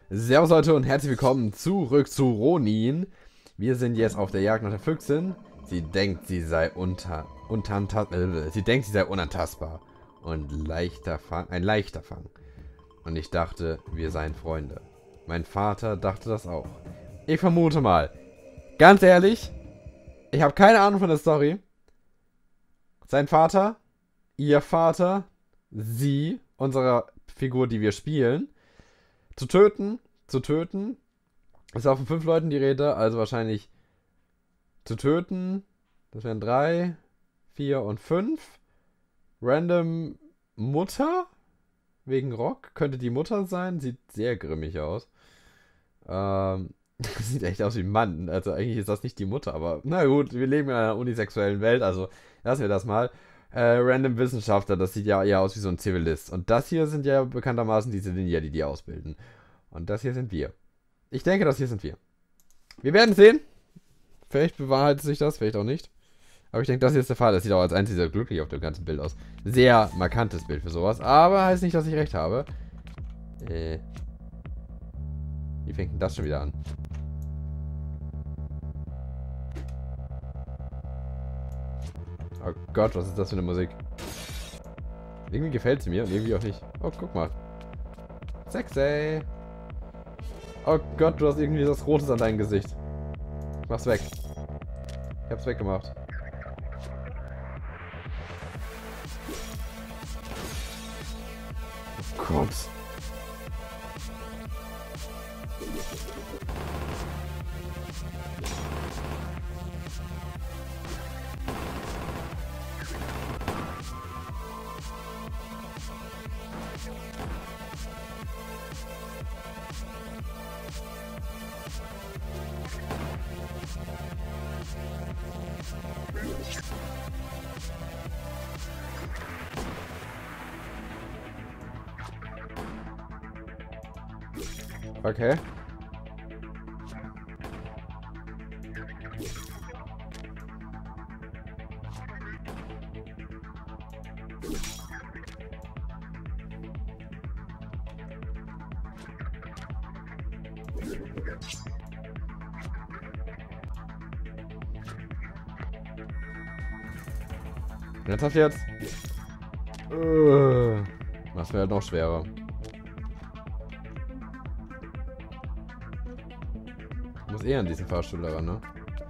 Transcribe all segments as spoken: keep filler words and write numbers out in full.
Servus Leute und herzlich willkommen zurück zu Ronin. Wir sind jetzt auf der Jagd nach der Füchsin. Sie denkt, sie sei unter, unteranta- äh, sie denkt, sie sei unantastbar. Und leichter Fang, ein leichter Fang. Und ich dachte, wir seien Freunde. Mein Vater dachte das auch. Ich vermute mal. Ganz ehrlich, ich habe keine Ahnung von der Story. Sein Vater, ihr Vater, sie, unsere Figur, die wir spielen, zu töten, zu töten. Es war von fünf Leuten die Rede, also wahrscheinlich zu töten. Das wären drei, vier und fünf. Random Mutter? Wegen Rock? Könnte die Mutter sein. Sieht sehr grimmig aus. Ähm, sieht echt aus wie ein Mann. Also eigentlich ist das nicht die Mutter, aber na gut, wir leben in einer unisexuellen Welt, also lassen wir das mal. Äh, Random Wissenschaftler, das sieht ja eher aus wie so ein Zivilist. Und das hier sind ja bekanntermaßen diese Ninja, die die ausbilden. Und das hier sind wir. Ich denke, das hier sind wir. Wir werden sehen. Vielleicht bewahrheitet sich das, vielleicht auch nicht. Aber ich denke, das hier ist der Fall. Das sieht auch als einziger glücklich auf dem ganzen Bild aus. Sehr markantes Bild für sowas. Aber heißt nicht, dass ich recht habe. Äh. Wie fängt denn das schon wieder an? Oh Gott, was ist das für eine Musik? Irgendwie gefällt sie mir und irgendwie auch nicht. Oh, guck mal. Sexy. Oh Gott, du hast irgendwie was Rotes an deinem Gesicht. Mach's weg. Ich hab's weggemacht. Oh Gott. Okay. Ernsthaft jetzt? Uh, Mach's mir halt noch schwerer. Ich muss eher an diesen Fahrstuhl daran, ne?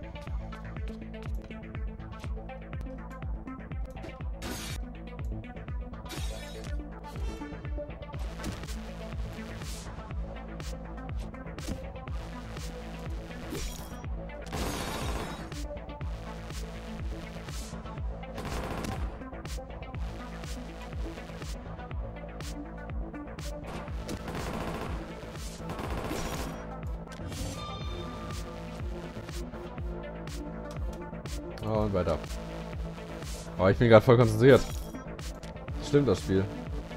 Oh, und weiter. Oh, ich bin gerade voll konzentriert. Stimmt das Spiel.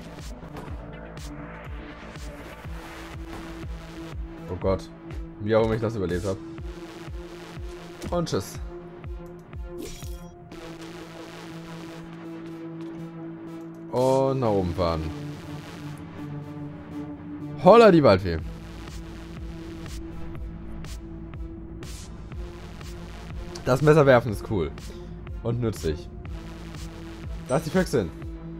Oh Gott. Wie auch immer ich das überlebt habe. Und tschüss. Und nach oben fahren. Holla die Waldfee. Das Messer werfen ist cool. Und nützlich. Da ist die Füchsin.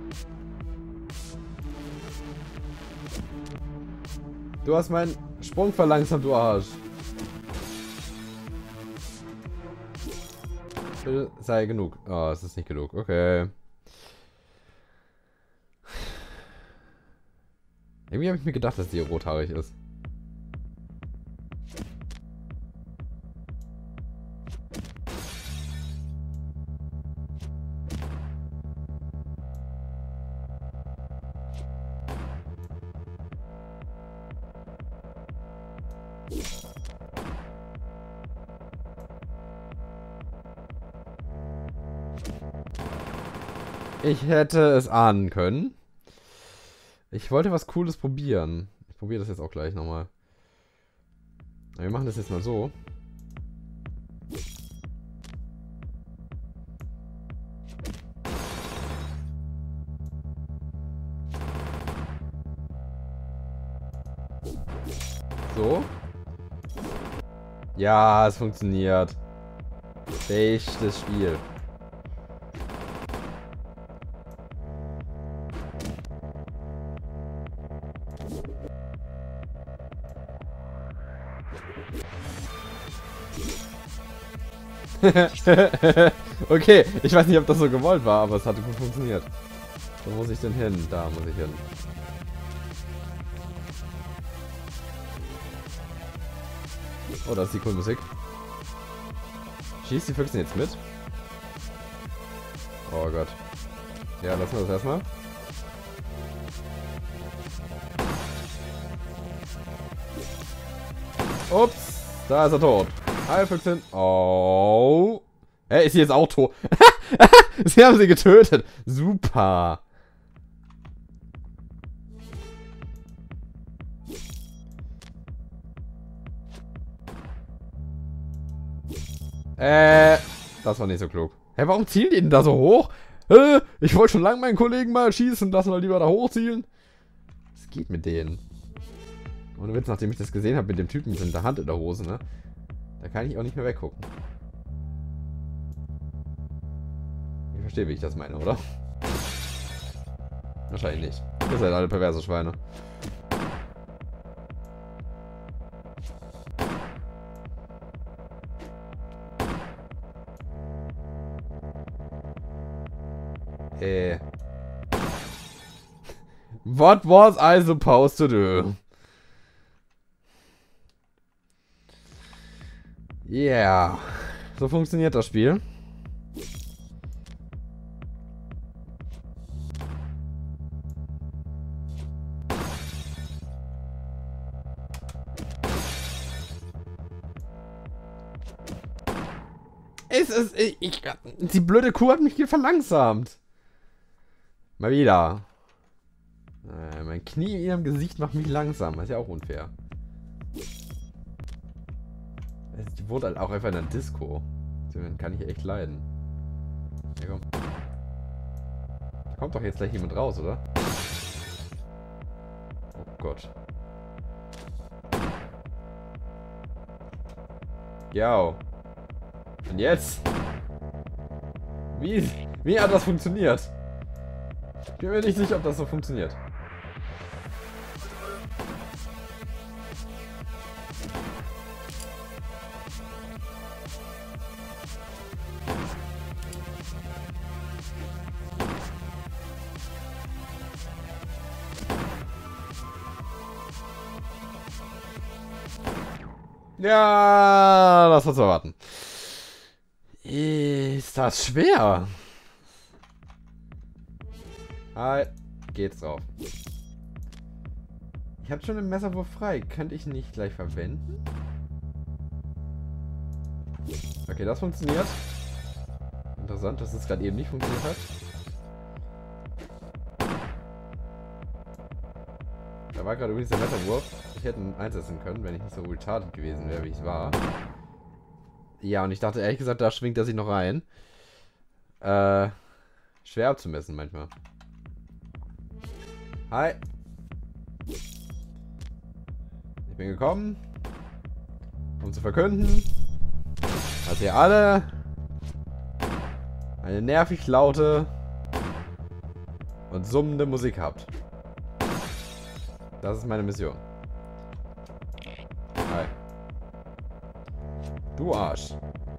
Du hast meinen Sprung verlangsamt, du Arsch. Bitte sei genug. Oh, es ist nicht genug. Okay. Irgendwie habe ich mir gedacht, dass die rothaarig ist. Ich hätte es ahnen können. Ich wollte was Cooles probieren. Ich probiere das jetzt auch gleich nochmal. Wir machen das jetzt mal so. So. Ja, es funktioniert. Echtes Spiel. Okay, ich weiß nicht, ob das so gewollt war, aber es hatte gut funktioniert. Wo muss ich denn hin? Da muss ich hin. Oh, das ist die coole Musik. Schießt die Füchse jetzt mit? Oh Gott. Ja, lassen wir das erstmal. Ups, da ist er tot. Hi, Füchsin. Oh. Hä, ist sie jetzt auch tot? Sie haben sie getötet. Super. Äh, das war nicht so klug. Hä, warum zielen die denn da so hoch? Äh, ich wollte schon lange meinen Kollegen mal schießen. Lass mal lieber da hochzielen. Was geht mit denen? Ohne Witz, nachdem ich das gesehen habe mit dem Typen mit der Hand in der Hose, ne? Da kann ich auch nicht mehr weggucken. Ich verstehe, wie ich das meine, oder? Wahrscheinlich nicht. Ihr seid alle perverse Schweine. Äh. What was I supposed to do? Yeah. So funktioniert das Spiel. Es ist, ich, ich, die blöde Kuh hat mich hier verlangsamt. Mal wieder. Äh, mein Knie in ihrem Gesicht macht mich langsam. Das ist ja auch unfair. Die wohnt halt auch einfach in einer Disco. Deswegen kann ich echt leiden. Ja, komm. Da kommt doch jetzt gleich jemand raus, oder? Oh Gott. Ja. Und jetzt? Wie, wie hat das funktioniert? Ich bin mir nicht sicher, ob das so funktioniert. Ja, das war zu erwarten. Ist das schwer? Hi, geht's drauf. Ich habe schon einen Messerwurf frei. Könnte ich nicht gleich verwenden? Okay, das funktioniert. Interessant, dass es gerade eben nicht funktioniert hat. Da war gerade übrigens der Messerwurf. Ich hätte ihn einsetzen können, wenn ich nicht so retarded gewesen wäre, wie ich war. Ja, und ich dachte ehrlich gesagt, da schwingt er sich noch rein. Äh, schwer abzumessen manchmal. Hi. Ich bin gekommen, um zu verkünden, dass ihr alle eine nervig laute und summende Musik habt. Das ist meine Mission. Hi. Du Arsch.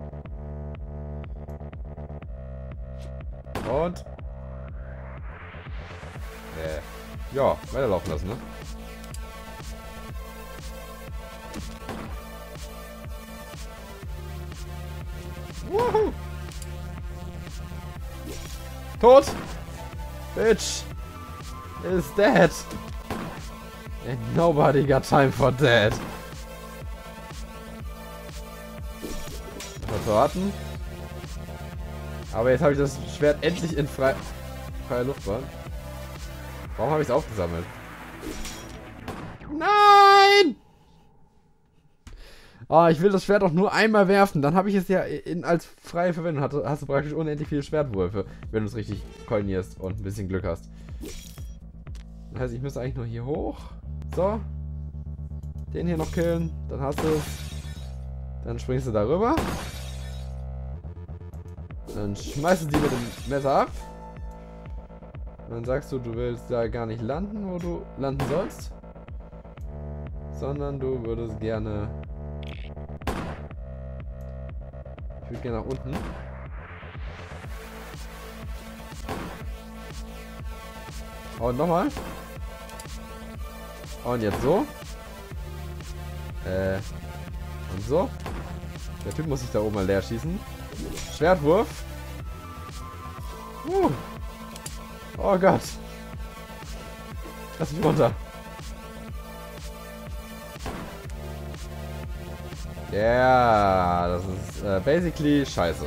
Und äh, ja, weiterlaufen lassen, ne? Woohoo! Tot! Bitch! Is dead! And nobody got time for that! Mal zu warten. Aber jetzt habe ich das Schwert endlich in frei freier Luftbahn. Warum habe ich es aufgesammelt? Nein! Oh, ich will das Schwert auch nur einmal werfen. Dann habe ich es ja in, als freie Verwendung. Hast, hast du praktisch unendlich viele Schwertwürfe, wenn du es richtig koordinierst und ein bisschen Glück hast. Das heißt, ich müsste eigentlich nur hier hoch. So. Und jetzt. Wie? Wie hat das funktioniert? Ich habe schon einen Messerwurf frei. Könnte ich nicht gleich verwenden? Das ist richtig. Koordinierst und ein bisschen Glück hast. Das heißt, ich müsste eigentlich nur hier hoch. So. Und jetzt. Wie? Wie hat das funktioniert? Ich habe schon einen Messerwurf frei. Könnte ich nicht gleich verwenden? Das ist richtig. Koordinierst und ein bisschen Glück hast. So. Den hier noch killen. Dann hast du es. Dann springst du darüber. Dann schmeißt du die mit dem Messer ab. Und dann sagst du, du willst da gar nicht landen, wo du landen sollst. Sondern du würdest gerne... Ich würde gerne nach unten. Und nochmal. Und jetzt so. Äh. Und so. Der Typ muss sich da oben mal leer schießen. Schwertwurf. Uh. Oh Gott. Lass mich runter. Ja, yeah, das ist äh, basically scheiße.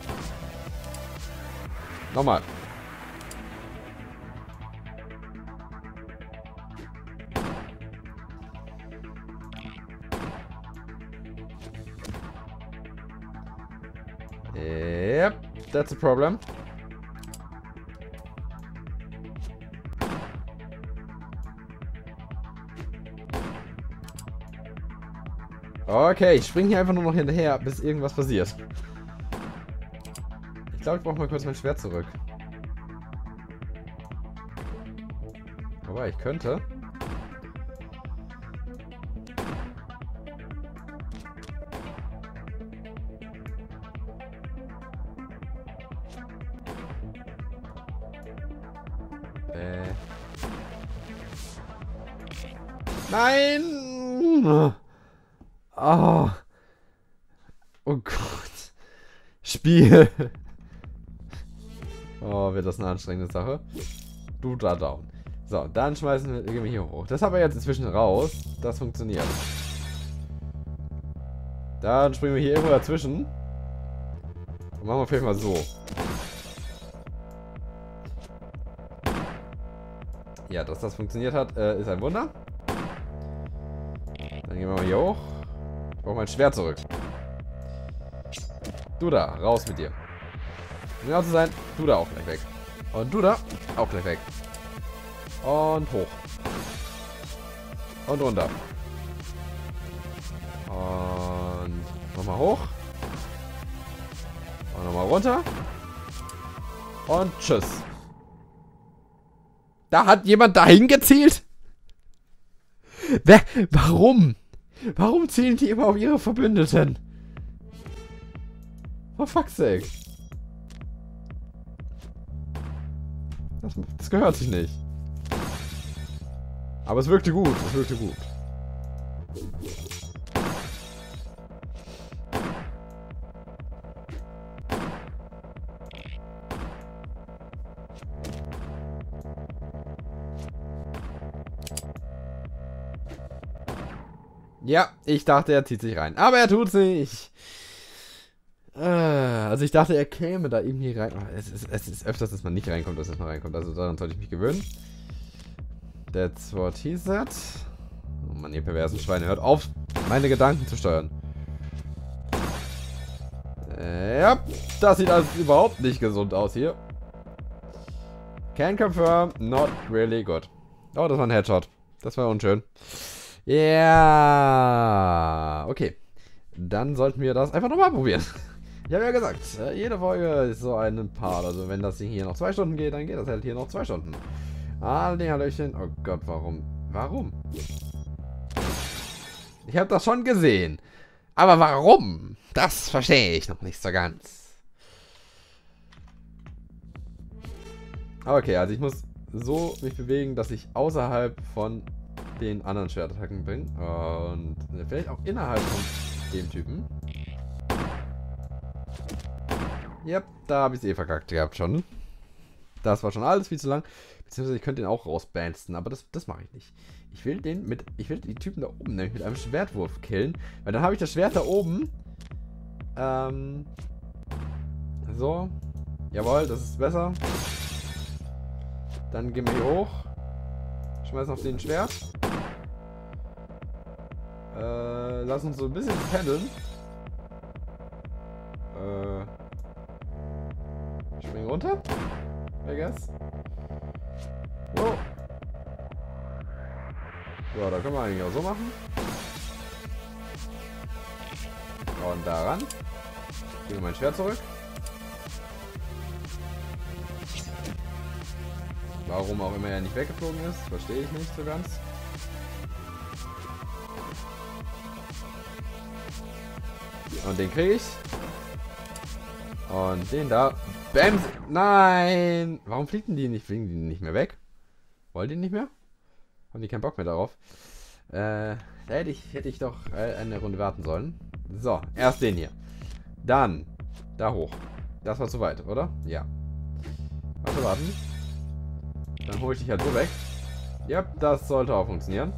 Nochmal. Yep, that's a problem. Okay, ich springe hier einfach nur noch hinterher, bis irgendwas passiert. Ich glaube, ich brauche mal kurz mein Schwert zurück. Aber ich könnte. Äh. Nein! Oh. Oh Gott. Spiel. Oh, wird das eine anstrengende Sache. Du da down. So, dann schmeißen wir, gehen wir hier hoch. Das haben wir jetzt inzwischen raus. Das funktioniert. Dann springen wir hier irgendwo dazwischen. Und machen wir vielleicht mal so. Ja, dass das funktioniert hat, äh, ist ein Wunder. Dann gehen wir mal hier hoch. Ich brauche mein Schwert zurück. Du da, raus mit dir. Um genau zu sein, du da auch gleich weg. Und du da, auch gleich weg. Und hoch. Und runter. Und nochmal hoch. Und nochmal runter. Und tschüss. Da hat jemand dahin gezielt? Wer? Warum? Warum zielen die immer auf ihre Verbündeten? For fuck's sake. Das, das gehört sich nicht. Aber es wirkte gut. Es wirkte gut. Ja, ich dachte, er zieht sich rein. Aber er tut's nicht. Äh, also ich dachte, er käme da irgendwie rein. Es ist, es ist öfters, dass man nicht reinkommt, als dass man reinkommt. Also daran sollte ich mich gewöhnen. That's what he said. Oh Mann, ihr perversen Schweine. Hört auf, meine Gedanken zu steuern. Äh, ja, das sieht also überhaupt nicht gesund aus hier. Can confirm, not really good. Oh, das war ein Headshot. Das war unschön. Ja, okay. Dann sollten wir das einfach nochmal probieren. Ich habe ja gesagt, jede Folge ist so ein Part. Also wenn das hier noch zwei Stunden geht, dann geht das halt hier noch zwei Stunden. Hallöchen. Oh Gott, warum? Warum? Ich habe das schon gesehen. Aber warum? Das verstehe ich noch nicht so ganz. Okay, also ich muss so mich bewegen, dass ich außerhalb von den anderen Schwertattacken bin. Und vielleicht auch innerhalb von dem Typen. Yep, da habe ich es eh verkackt gehabt schon. Das war schon alles viel zu lang. Beziehungsweise ich könnte den auch rausbansten, aber das, das mache ich nicht. Ich will den mit. Ich will die Typen da oben nämlich mit einem Schwertwurf killen. Weil dann habe ich das Schwert da oben. Ähm. So. Jawohl, das ist besser. Dann gehen wir hier hoch. Schmeißen auf den Schwert. Äh, lass uns so ein bisschen pendeln. Äh. Springen runter. I guess. Wow. Ja, da können wir eigentlich auch so machen. Und daran. Ich gebe mein Schwert zurück. Warum auch immer er nicht weggeflogen ist, verstehe ich nicht so ganz. Und den kriege ich. Und den da. Bam! Nein! Warum fliegen die nicht? Fliegen die nicht mehr weg? Wollen die nicht mehr? Haben die keinen Bock mehr darauf? Äh, da hätte ich, hätte ich doch eine Runde warten sollen. So, erst den hier. Dann da hoch. Das war zu weit, oder? Ja. Warte, warten. Dann hole ich dich halt so weg. Ja, das sollte auch funktionieren.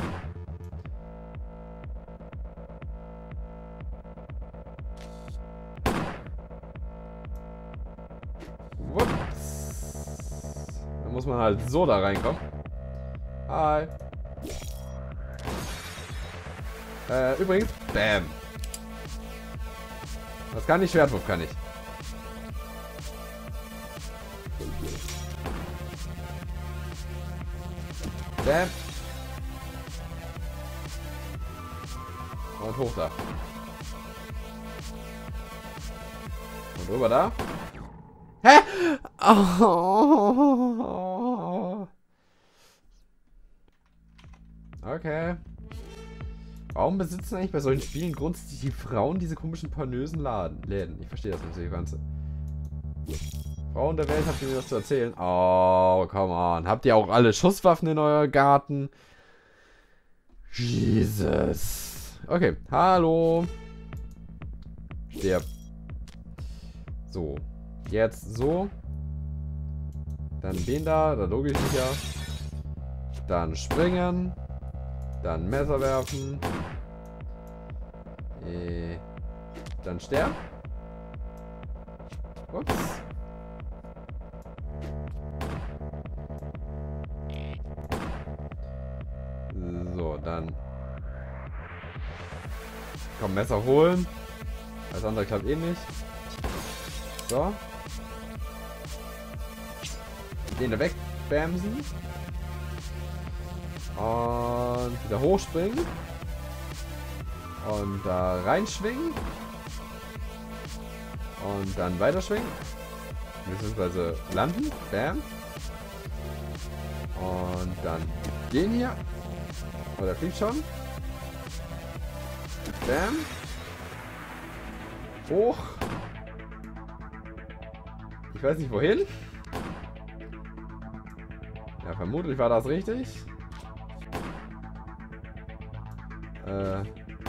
Ups. Dann muss man halt so da reinkommen. Hi. Äh, übrigens, bam. Das kann ich, Schwertwurf kann ich. Bam. Und hoch da. Und rüber da. Hä? Oh. Okay. Warum besitzen eigentlich bei solchen Spielen grundsätzlich die Frauen diese komischen pornösen Laden, Läden? Ich verstehe das nicht, das Ganze. Frauen der Welt, habt ihr mir das zu erzählen? Oh, come on. Habt ihr auch alle Schusswaffen in euer Garten? Jesus. Okay, hallo. Der. So. Jetzt so. Dann den da, da logisch sicher. Dann springen. Dann Messer werfen. Äh, dann sterben. Ups. So, dann. Komm, Messer holen. Das andere klappt eh nicht. So. Den da wegbamsen. Und wieder hochspringen. Und da reinschwingen. Und dann weiterschwingen. Beziehungsweise landen. Bam. Und dann den hier. Oh, der fliegt schon. Bam. Hoch. Ich weiß nicht wohin. Ja, vermutlich war das richtig. Äh.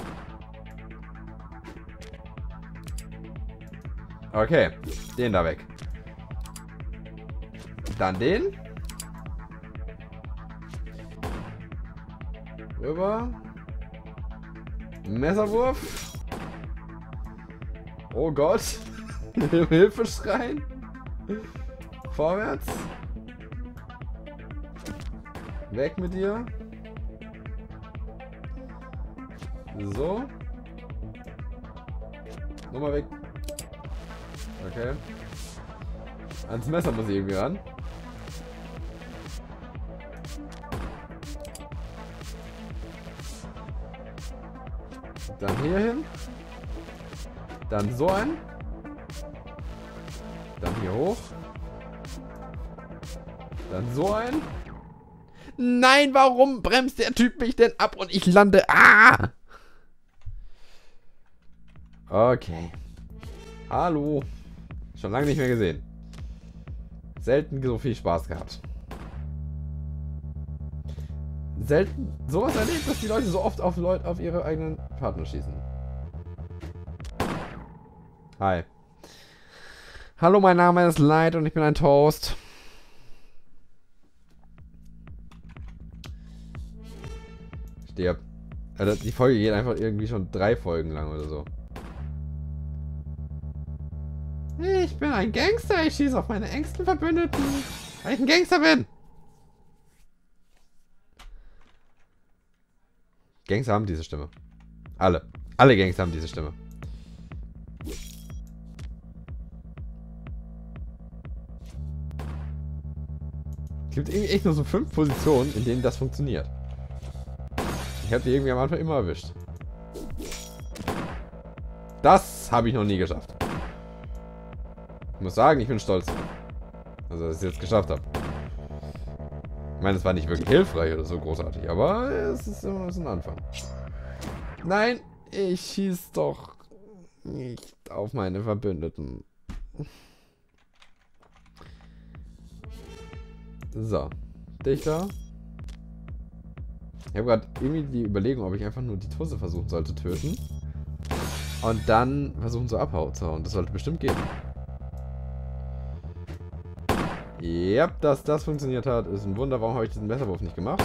Okay. Den da weg. Dann den. Rüber. Messerwurf. Oh Gott. Hilfe schreien. Vorwärts. Weg mit dir. So. Nochmal weg. Okay. Ans Messer muss ich irgendwie ran. Dann hier hin. Dann so ein. Dann hier hoch. Dann so ein. Nein, warum bremst der Typ mich denn ab und ich lande? Ah! Okay. Hallo. Schon lange nicht mehr gesehen. Selten so viel Spaß gehabt. Selten sowas erlebt, dass die Leute so oft auf Leute auf ihre eigenen Partner schießen. Hi. Hallo, mein Name ist Light und ich bin ein Toast. Stirb. Also die Folge geht einfach irgendwie schon drei Folgen lang oder so. Ich bin ein Gangster, ich schieße auf meine engsten Verbündeten, weil ich ein Gangster bin. Gangster haben diese Stimme. Alle. Alle Gangster haben diese Stimme. Es gibt irgendwie echt nur so fünf Positionen, in denen das funktioniert. Ich habe die irgendwie am Anfang immer erwischt. Das habe ich noch nie geschafft. Ich muss sagen, ich bin stolz. Also, dass ich es jetzt geschafft habe. Ich meine, es war nicht wirklich hilfreich oder so großartig, aber es ist immer so ein Anfang. Nein, ich schieß doch nicht auf meine Verbündeten. So. Dichter. Ich habe gerade irgendwie die Überlegung, ob ich einfach nur die Tusse versuchen sollte töten. Und dann versuchen so abhauen zu hauen. Das sollte bestimmt gehen. Ja, dass das funktioniert hat, ist ein Wunder. Warum habe ich diesen Messerwurf nicht gemacht?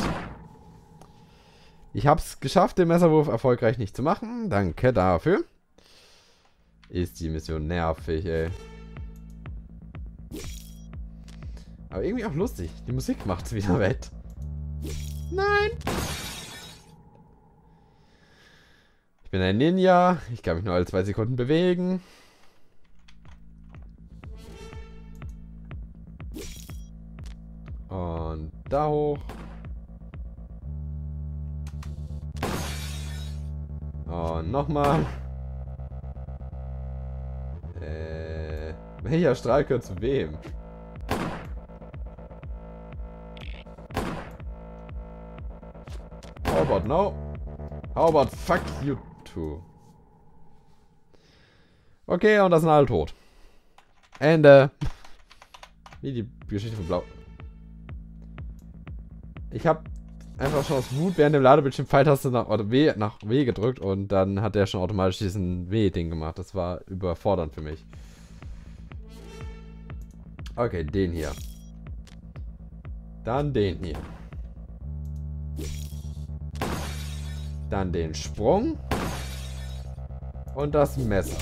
Ich habe es geschafft, den Messerwurf erfolgreich nicht zu machen. Danke dafür. Ist die Mission nervig, ey. Aber irgendwie auch lustig. Die Musik macht's wieder wett. Nein! Ich bin ein Ninja. Ich kann mich nur alle zwei Sekunden bewegen. Und da hoch. Und nochmal. Äh, welcher Strahl gehört zu wem? How about no? How about fuck you too? Okay, und das sind alle tot. Ende. Wie die Geschichte von Blau. Ich habe einfach schon aus Wut während dem Ladebildschirm Pfeiltaste nach W, nach W gedrückt und dann hat er schon automatisch diesen W-Ding gemacht. Das war überfordernd für mich. Okay, den hier. Dann den hier. Dann den Sprung. Und das Messer.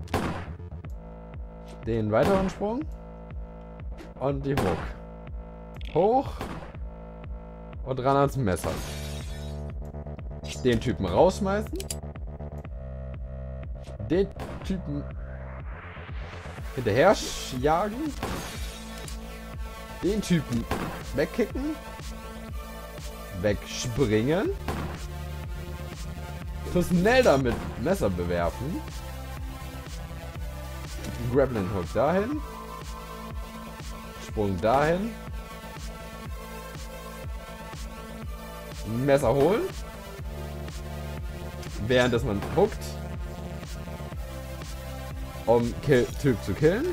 Den weiteren Sprung. Und die Hook. Hoch. Und ran ans Messer. Den Typen rausschmeißen. Den Typen hinterher jagen. Den Typen wegkicken. Wegspringen. Zelda mit Messer bewerfen. Grappling Hook dahin. Sprung dahin. Messer holen. Während es man huckt. Um Kill Typ zu killen.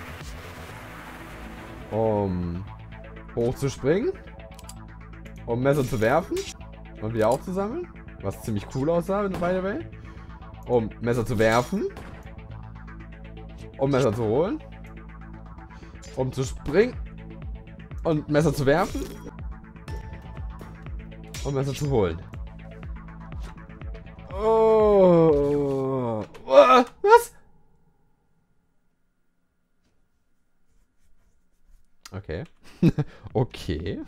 Um hochzuspringen. Um Messer zu werfen. Und wieder aufzusammeln. Was ziemlich cool aussah, by the way. Um Messer zu werfen. Um Messer zu holen. Um zu springen. Und Messer zu werfen. Um Messer zu holen. Oh. Oh. Was? Okay. Okay.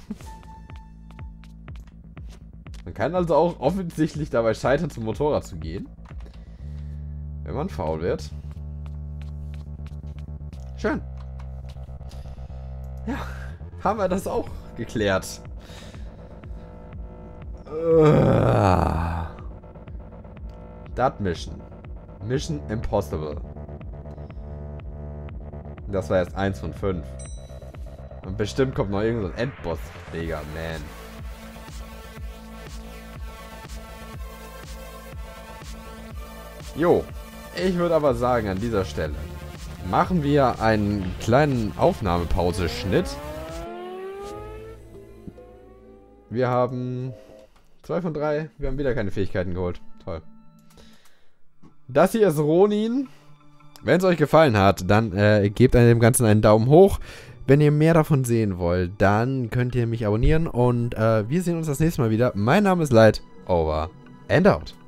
Man kann also auch offensichtlich dabei scheitern, zum Motorrad zu gehen. Wenn man faul wird. Schön. Ja, haben wir das auch geklärt. Uh, that Mission. Mission Impossible. Das war erst eins von fünf. Und bestimmt kommt noch irgendein Endboss. Digga, man. Jo, ich würde aber sagen, an dieser Stelle machen wir einen kleinen Aufnahmepause-Schnitt. Wir haben zwei von drei. Wir haben wieder keine Fähigkeiten geholt. Toll. Das hier ist Ronin. Wenn es euch gefallen hat, dann äh, gebt dem Ganzen einen Daumen hoch. Wenn ihr mehr davon sehen wollt, dann könnt ihr mich abonnieren. Und äh, wir sehen uns das nächste Mal wieder. Mein Name ist Light. Over and out.